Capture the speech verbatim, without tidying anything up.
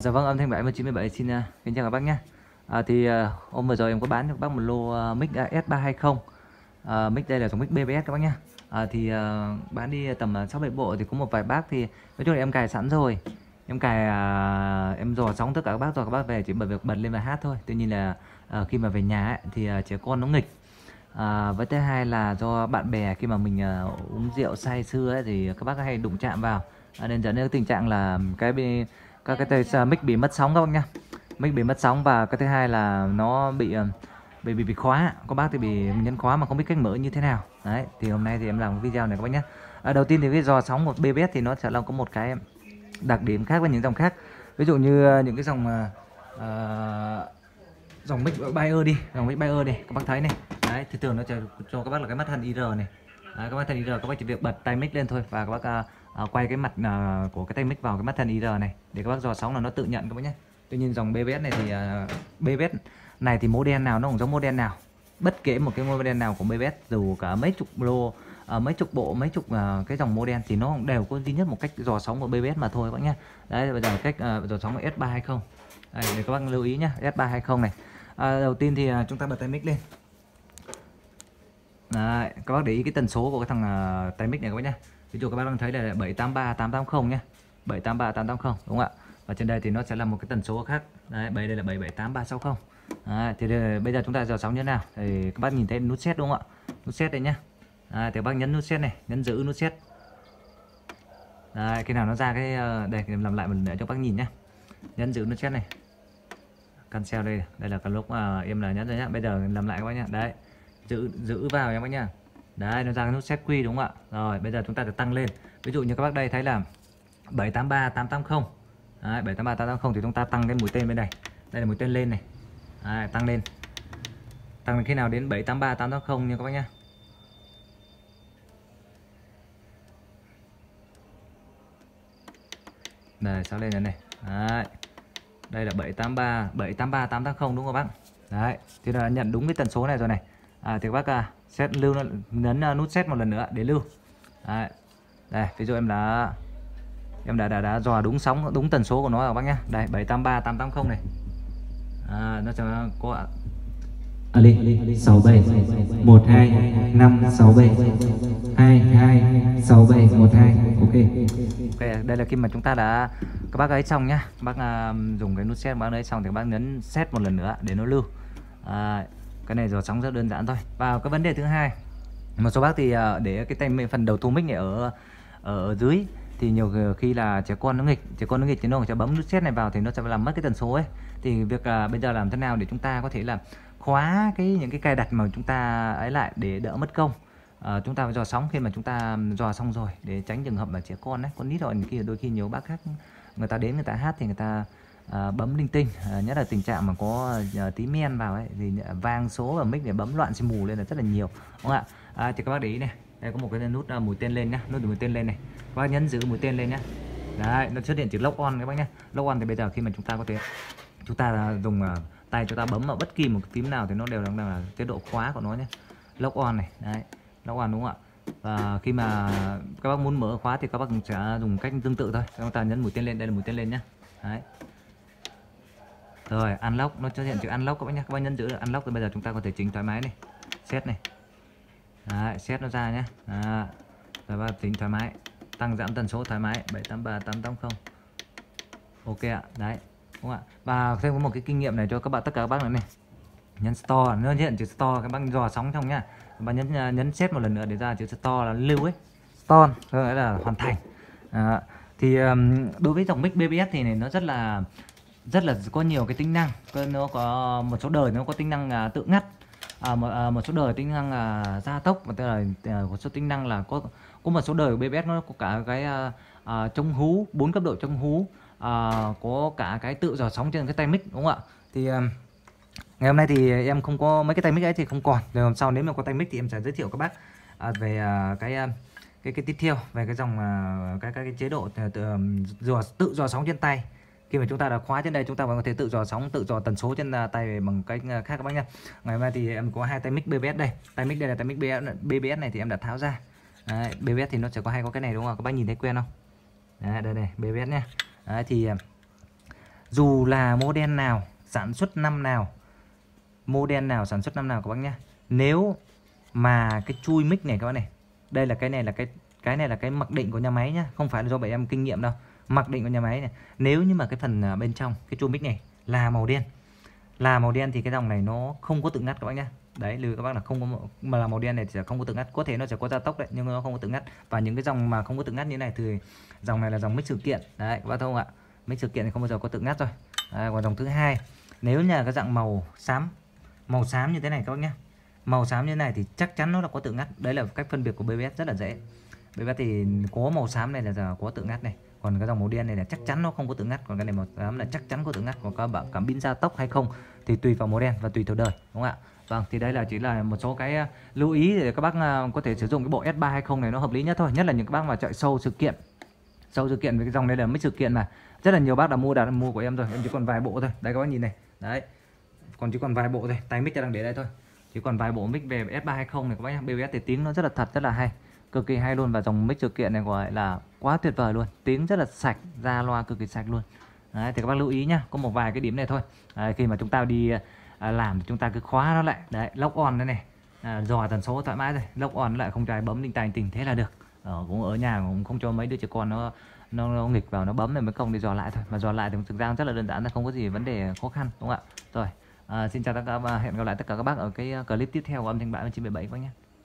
Dạ vâng, âm thanh bảy mươi chín mươi bảy xin uh, kính chào các bác nhé. À, thì uh, hôm vừa rồi em có bán cho các bác một lô uh, mic uh, S ba hai không. Uh, mic đây là dòng mic bê bê ét các bác nhé. À, thì uh, bán đi tầm uh, sáu bảy bộ thì có một vài bác thì nói chung là em cài sẵn rồi. Em cài uh, em dò sóng tất cả các bác rồi, các bác về chỉ bật việc bật lên và hát thôi. Tuy nhiên là uh, khi mà về nhà ấy, thì uh, trẻ con nó nghịch. À, với thứ hai là do bạn bè khi mà mình uh, uống rượu say sưa ấy, thì các bác hay đụng chạm vào, à, nên dẫn đến tình trạng là cái bị các cái tay mic bị mất sóng các bác nhá. Mic bị mất sóng và cái thứ hai là nó bị bị bị, bị khóa. Có bác thì bị nhấn khóa mà không biết cách mở như thế nào. Đấy, thì hôm nay thì em làm cái video này các bác nhé. À, đầu tiên thì cái dò sóng của bê bê ét thì nó sẽ là có một cái đặc điểm khác với những dòng khác. Ví dụ như những cái dòng uh, dòng mic Bayer đi, dòng mic Bayer đi, các bác thấy này. Đấy, thì thường nó cho, cho các bác là cái mắt thân i rờ này. Đấy, các bác thân i rờ các bác chỉ việc bật tay mic lên thôi và các bác uh, À, quay cái mặt à, của cái tay mic vào cái mắt thân i rờ này để các bác dò sóng là nó tự nhận các bác nhé. Tuy nhiên dòng bê bê ét này thì à, bê bê ét này thì model nào nó cũng giống model nào, bất kể một cái model nào của bê bê ét dù cả mấy chục lô à, mấy chục bộ mấy chục à, cái dòng model thì nó đều có duy nhất một cách dò sóng của bê bê ét mà thôi các bác nhé. Đấy, bây giờ cách à, dò sóng của S ba hai không đây, để các bác lưu ý nhé. S ba hai không này, à, đầu tiên thì à, chúng ta bật tay mic lên. Đấy, các bác để ý cái tần số của cái thằng à, tay mic này các bác nhé. Ví dụ các bác đang thấy là bảy tám ba tám tám không nhé, bảy tám ba tám tám không đúng không ạ? Và trên đây thì nó sẽ là một cái tần số khác. Đấy, đây là bảy bảy tám ba sáu không. Đấy, thì đây, bây giờ chúng ta dò sóng như thế nào? Thì các bác nhìn thấy nút set đúng không ạ? Nút set đây nhé. Đấy, thì các bác nhấn nút set này, nhấn giữ nút set. Đấy, khi nào nó ra cái đây em làm lại mình để cho các bác nhìn nhé. Nhấn giữ nút set này. Cancel đây, đây là cái lúc mà em là nhấn rồi nhá. Bây giờ làm lại các bác nhé. Đấy. Giữ giữ vào em bác nhá. Đấy, nó ra cái nút set quy đúng không ạ? Rồi, bây giờ chúng ta sẽ tăng lên. Ví dụ như các bác đây thấy là bảy tám ba tám tám không. Đấy, bảy tám ba tám tám không thì chúng ta tăng cái mũi tên bên đây. Đây là mũi tên lên này. Đấy, tăng lên. Tăng đến khi nào đến bảy tám ba tám tám không nha các bác nhá. Đây, sao lên này này. Đấy. Đây là bảy tám ba bảy tám ba tám tám không đúng không bác? Đấy, thì là nhận đúng cái tần số này rồi này. À, thì các bác à, set lưu nhấn uh, nút set một lần nữa để lưu. Đấy. Đây, ví dụ em đã em đã đã, đã dò đúng sóng đúng tần số của nó rồi bác nhá. Đây bảy tám ba tám tám không này. À, nó sẽ có Ali sáu bảy một hai năm sáu bảy hai hai sáu bảy một hai. Ok. Ok, đây là khi mà chúng ta đã các bác ấy xong nhá. Các bác uh, dùng cái nút set bác ấy xong thì các bác nhấn set một lần nữa để nó lưu. À, cái này dò sóng rất đơn giản thôi. Và cái vấn đề thứ hai, một số bác thì uh, để cái tay phần đầu thu mic này ở ở dưới thì nhiều khi là trẻ con nó nghịch, trẻ con nó nghịch thì nó sẽ bấm nút set này vào thì nó sẽ làm mất cái tần số ấy. Thì việc uh, bây giờ làm thế nào để chúng ta có thể là khóa cái những cái cài đặt mà chúng ta ấy lại để đỡ mất công. À, chúng ta phải dò sóng khi mà chúng ta dò xong rồi để tránh trường hợp mà trẻ con đấy, con nít rồi khi đôi khi nhiều bác khác người ta đến người ta hát thì người ta à, bấm linh tinh, à, nhất là tình trạng mà có à, tí men vào ấy thì vang số và mic để bấm loạn xì mù lên là rất là nhiều đúng không ạ? À, thì các bác để ý này, đây có một cái nút uh, mũi tên lên nhá, nút mũi tên lên này, các bác nhấn giữ mũi tên lên nhá. Đấy, nó xuất hiện chữ lock on các bác nhá. Lock on thì bây giờ khi mà chúng ta có thể chúng ta dùng uh, tay chúng ta bấm vào bất kỳ một phím nào thì nó đều đang là chế độ khóa của nó nhé. Lock on này, đấy, lock on đúng không ạ? Và khi mà các bác muốn mở khóa thì các bác sẽ dùng cách tương tự thôi. Chúng ta nhấn mũi tên lên, đây là mũi tên lên nhá. Đấy. Rồi, unlock, nó xuất hiện chữ unlock các bác nhá. Các bác nhấn giữ unlock thì bây giờ chúng ta có thể chỉnh thoải mái này. Set này. Đấy, set nó ra nhé. Đó. Rồi bác chỉnh thoải mái, tăng giảm tần số thoải mái bảy tám ba tám tám không. Ok ạ, đấy. Đúng không ạ? Và thêm có một cái kinh nghiệm này cho các bạn tất cả các bác nữa này. Nhấn store, nó hiện chữ store các bác dò sóng trong nhá. Các bác nhấn nhấn set một lần nữa để ra chữ store là lưu ấy. Store nghĩa là hoàn thành. À, thì um, đối với dòng mic bê bê ét thì này nó rất là rất là có nhiều cái tính năng. Nó có một số đời nó có tính năng uh, tự ngắt. À, một, à, một số đời tính năng là gia tốc, và tức là uh, một số tính năng là có có một số đời bê bê ét nó có cả cái uh, uh, chống hú, bốn cấp độ chống hú, uh, có cả cái tự dò sóng trên cái tay mic đúng không ạ? Thì uh, ngày hôm nay thì em không có mấy cái tay mic ấy thì không còn, rồi hôm sau nếu mà có tay mic thì em sẽ giới thiệu các bác uh, về uh, cái uh, cái cái tiếp theo về cái dòng uh, cái, cái cái chế độ tự, tự, dò, tự dò sóng trên tay. Khi mà chúng ta đã khóa trên đây chúng ta vẫn có thể tự dò sóng, tự dò tần số trên tay bằng cách khác các bác nhá. Ngày hôm nay thì em có hai tay mic bê bê ét đây. Tay mic đây là tay mic bê bê ét này thì em đã tháo ra. Đấy, bê bê ét thì nó sẽ có hay có cái này đúng không? Các bác nhìn thấy quen không? Đấy, đây này, bê bê ét nhá. Đấy thì dù là model nào, sản xuất năm nào, model nào, sản xuất năm nào các bác nhé. Nếu mà cái chui mic này các bác này, đây là cái này là cái cái này là cái mặc định của nhà máy nhá, không phải là do bảy em kinh nghiệm đâu, mặc định của nhà máy này. Nếu như mà cái phần bên trong cái chui mic này là màu đen, là màu đen thì cái dòng này nó không có tự ngắt các bác nhá. Đấy, lưu các bác là không có, mà là màu đen này thì sẽ không có tự ngắt, có thể nó sẽ có gia tốc đấy nhưng nó không có tự ngắt. Và những cái dòng mà không có tự ngắt như này thì dòng này là dòng mic sự kiện đấy các bác thấy không ạ. Mic sự kiện thì không bao giờ có tự ngắt rồi. Đấy, còn dòng thứ hai, nếu như là cái dạng màu xám, màu xám như thế này các bác nhá, màu xám như thế này thì chắc chắn nó là có tự ngắt. Đấy là cách phân biệt của bê bê ét rất là dễ. bê bê ét thì có màu xám này là giờ có tự ngắt này, còn cái dòng màu đen này là chắc chắn nó không có tự ngắt, còn cái này màu xám là chắc chắn có tự ngắt. Còn các bạn cảm pin gia tốc hay không thì tùy vào màu đen và tùy theo đời, đúng không ạ. Vâng, thì đây là chỉ là một số cái lưu ý để các bác có thể sử dụng cái bộ S ba hai không này nó hợp lý nhất thôi, nhất là những các bác mà chạy sâu sự kiện. Sâu sự kiện với cái dòng này là mic sự kiện mà rất là nhiều bác đã mua, đã mua của em rồi, em chỉ còn vài bộ thôi. Đây các bác nhìn này, đấy, còn chỉ còn vài bộ thôi, tay mic đang để đây thôi, chỉ còn vài bộ mic về S ba hai không này các bác nhá. bê bê ét thì tiếng nó rất là thật, rất là hay, cực kỳ hay luôn. Và dòng mic sự kiện này gọi là quá tuyệt vời luôn, tiếng rất là sạch, ra loa cực kỳ sạch luôn. Đấy, thì các bác lưu ý nhá, có một vài cái điểm này thôi. Đấy, khi mà chúng ta đi à, làm thì chúng ta cứ khóa nó lại, đấy, lock on đây này, à, dò tần số thoải mái rồi, lock on lại không cho ai bấm linh tài tình, thế là được. Ở cũng ở nhà cũng không cho mấy đứa trẻ con nó nó, nó nghịch vào nó bấm này mới công đi dò lại thôi, mà dò lại thì thực ra rất là đơn giản, là không có gì vấn đề khó khăn, đúng không ạ. Rồi, à, xin chào tất cả, hẹn gặp lại tất cả các bác ở cái clip tiếp theo của âm thanh bãi chín bảy bảy các bác nhé.